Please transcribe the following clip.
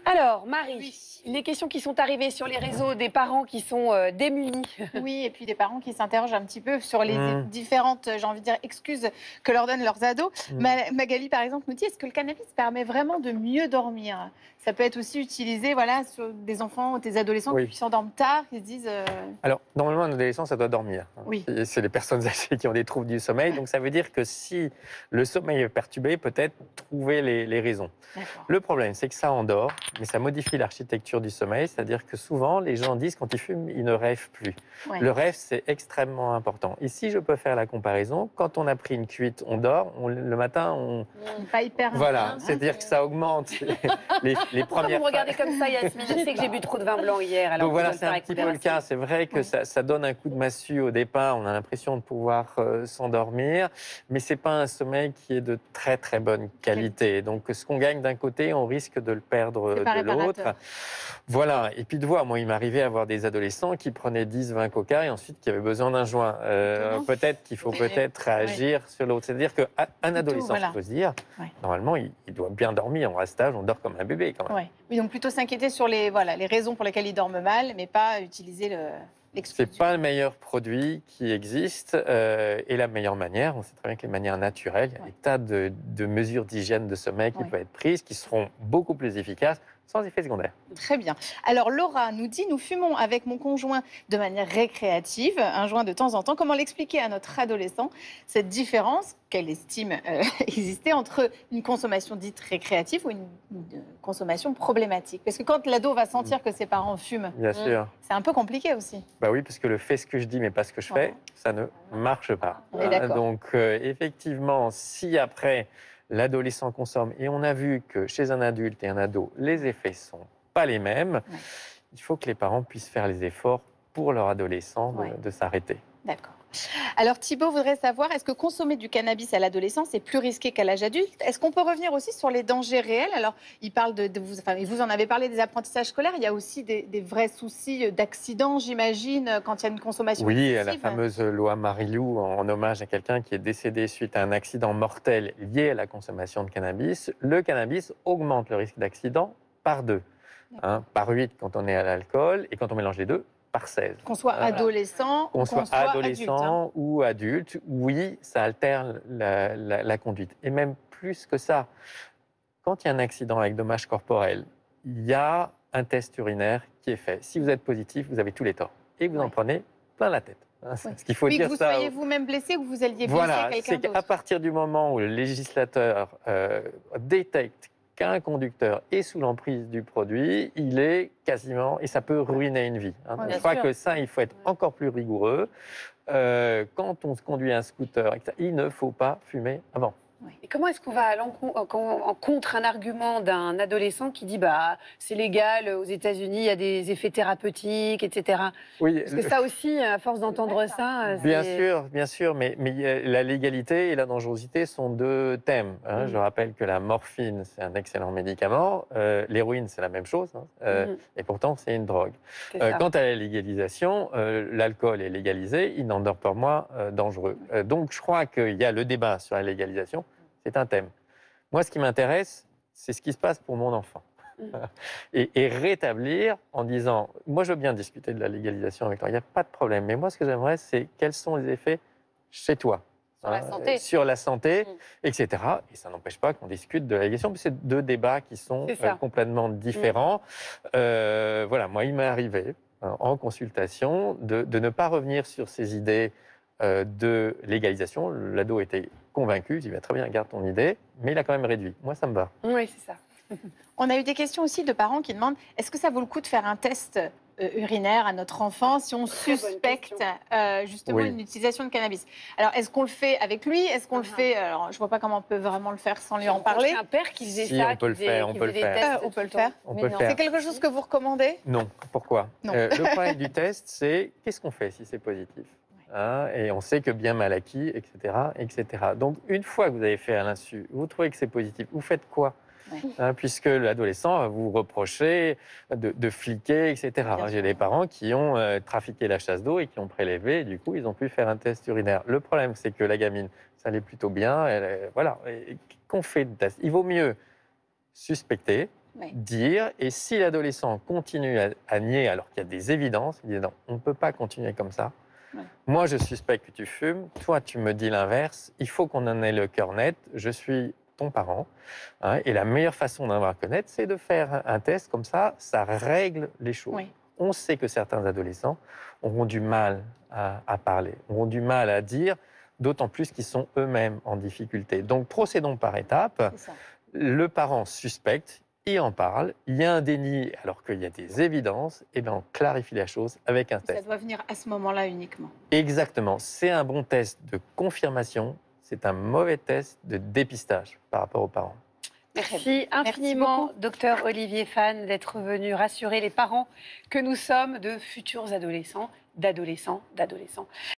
Alors, Marie, les questions qui sont arrivées sur les réseaux des parents qui sont démunis. Oui, et puis des parents qui s'interrogent un petit peu sur les différentes, j'ai envie de dire, excuses que leur donnent leurs ados. Magali, par exemple, nous dit, est-ce que le cannabis permet vraiment de mieux dormir? Ça peut être aussi utilisé voilà, sur des enfants ou des adolescents qui s'endorment tard, qui se disent... Alors, normalement, un adolescent, ça doit dormir. Oui. C'est les personnes âgées qui ont des troubles du sommeil. Donc, ça veut dire que si le sommeil est perturbé, peut-être trouver les raisons. Le problème, c'est que ça endort, mais ça modifie l'architecture du sommeil. C'est-à-dire que souvent, les gens disent quand ils fument, ils ne rêvent plus. Ouais. Le rêve, c'est extrêmement important. Et si je peux faire la comparaison, quand on a pris une cuite, on dort, le matin, on... Pas hyper... Voilà, c'est-à-dire que ça augmente les premières... Pourquoi vous me regardez comme ça, Yasmine? Je sais que j'ai bu trop de vin blanc hier. Alors donc voilà, c'est un petit peu le cas. C'est vrai que ça donne un coup de massue au départ. On a l'impression de pouvoir s'endormir, mais c'est pas un sommeil qui est de très très bonne qualité. Donc ce qu'on gagne d'un côté, on risque de le perdre de l'autre. Voilà. Et puis de voir, moi, il m'arrivait à avoir des adolescents qui prenaient 10, 20 coca et ensuite qui avaient besoin d'un joint. Peut-être qu'il faut réagir sur l'autre. C'est-à-dire qu'un adolescent, il faut se dire, normalement, il doit bien dormir. À cet âge, on dort comme un bébé quand même. Oui, donc plutôt s'inquiéter sur les raisons pour lesquelles ils dorment mal, mais pas utiliser l'excuse. C'est pas le meilleur produit qui existe et la meilleure manière. On sait très bien que les manières naturelles, il y a des tas de mesures d'hygiène de sommeil qui peuvent être prises, qui seront beaucoup plus efficaces, sans effet secondaire. Très bien. Alors Laura nous dit, nous fumons avec mon conjoint de manière récréative, un joint de temps en temps. Comment l'expliquer à notre adolescent, cette différence qu'elle estime exister entre une consommation dite récréative ou une consommation problématique? Parce que quand l'ado va sentir que ses parents fument, c'est un peu compliqué aussi. Bah oui, parce que le fait ce que je dis mais pas ce que je fais, ça ne marche pas. Donc effectivement, si après l'adolescent consomme, et on a vu que chez un adulte et un ado, les effets ne sont pas les mêmes, il faut que les parents puissent faire les efforts pour leur adolescent de s'arrêter. D'accord. Alors Thibaut voudrait savoir, est-ce que consommer du cannabis à l'adolescence est plus risqué qu'à l'âge adulte? Est-ce qu'on peut revenir aussi sur les dangers réels? Alors, il parle vous en avez parlé des apprentissages scolaires, il y a aussi des vrais soucis d'accidents, j'imagine, quand il y a une consommation excessive. La fameuse loi Marilou, en hommage à quelqu'un qui est décédé suite à un accident mortel lié à la consommation de cannabis. Le cannabis augmente le risque d'accident par 2, par 8 quand on est à l'alcool, et quand on mélange les deux, par 16. Qu'on soit adolescent, qu'on soit adolescent adulte, ou adulte, oui, ça altère la conduite. Et même plus que ça, quand il y a un accident avec dommage corporel, il y a un test urinaire qui est fait. Si vous êtes positif, vous avez tous les torts. Et vous en prenez plein la tête. C'est ce qu'il faut dire. Que vous soyez vous-même blessé ou que vous alliez blesser quelqu'un d'autre. C'est qu'à partir du moment où le législateur détecte qu'un conducteur est sous l'emprise du produit, il est quasiment... Et ça peut ruiner une vie. Je crois que ça, il faut être encore plus rigoureux. Quand on se conduit un scooter, il ne faut pas fumer avant. Et comment est-ce qu'on va en contre un argument d'un adolescent qui dit c'est légal aux États-Unis, il y a des effets thérapeutiques, etc. Oui, parce que ça aussi, à force d'entendre ça, bien sûr, mais la légalité et la dangerosité sont 2 thèmes. Je rappelle que la morphine, c'est un excellent médicament, l'héroïne, c'est la même chose, et pourtant c'est une drogue. Quant à la légalisation, l'alcool est légalisé, il n'en demeure pas moins dangereux. Donc je crois qu'il y a le débat sur la légalisation. C'est un thème. Moi, ce qui m'intéresse, c'est ce qui se passe pour mon enfant. Et rétablir en disant, moi je veux bien discuter de la légalisation avec toi, il n'y a pas de problème, mais moi ce que j'aimerais, c'est quels sont les effets chez toi, sur la santé, etc. Et ça n'empêche pas qu'on discute de la légalisation, mais c'est 2 débats qui sont complètement différents. Moi il m'est arrivé, en consultation, de ne pas revenir sur ces idées de légalisation. L'ado était convaincu, je dis très bien, garde ton idée, mais il a quand même réduit. Moi, ça me va. Oui, c'est ça. On a eu des questions aussi de parents qui demandent, est-ce que ça vaut le coup de faire un test urinaire à notre enfant si on suspecte justement une utilisation de cannabis? Alors, est-ce qu'on le fait avec lui? Est-ce qu'on le fait... Alors, je ne vois pas comment on peut vraiment le faire sans lui en parler. C'est un père qui faisait ça, on peut le faire. On peut le faire. C'est quelque chose que vous recommandez? Non. Pourquoi? Le problème du test, c'est qu'est-ce qu'on fait si c'est positif? Et on sait que bien mal acquis, etc., etc. Donc, une fois que vous avez fait à l'insu, vous trouvez que c'est positif, vous faites quoi? Puisque l'adolescent va vous reprocher de fliquer, etc. J'ai des parents qui ont trafiqué la chasse d'eau et qui ont prélevé, et du coup, ils ont pu faire un test urinaire. Le problème, c'est que la gamine, ça allait plutôt bien. Voilà. Qu'on fait de test? Il vaut mieux suspecter, Oui. dire. Et si l'adolescent continue à nier alors qu'il y a des évidences, il dit non, on ne peut pas continuer comme ça. Ouais. Moi, je suspecte que tu fumes. Toi, tu me dis l'inverse. Il faut qu'on en ait le cœur net. Je suis ton parent. Hein, et la meilleure façon d'en avoir le cœur net, c'est de faire un test comme ça. Ça règle les choses. Oui. On sait que certains adolescents auront du mal à parler, auront du mal à dire, d'autant plus qu'ils sont eux-mêmes en difficulté. Donc, procédons par étapes. C'est ça. Le parent suspecte, il en parle, il y a un déni alors qu'il y a des évidences, et bien on clarifie la chose avec un Ça test. doit venir à ce moment-là uniquement. Exactement, c'est un bon test de confirmation, c'est un mauvais test de dépistage par rapport aux parents. Merci infiniment, beaucoup. docteur Olivier Fan, d'être venu rassurer les parents que nous sommes de futurs adolescents, d'adolescents.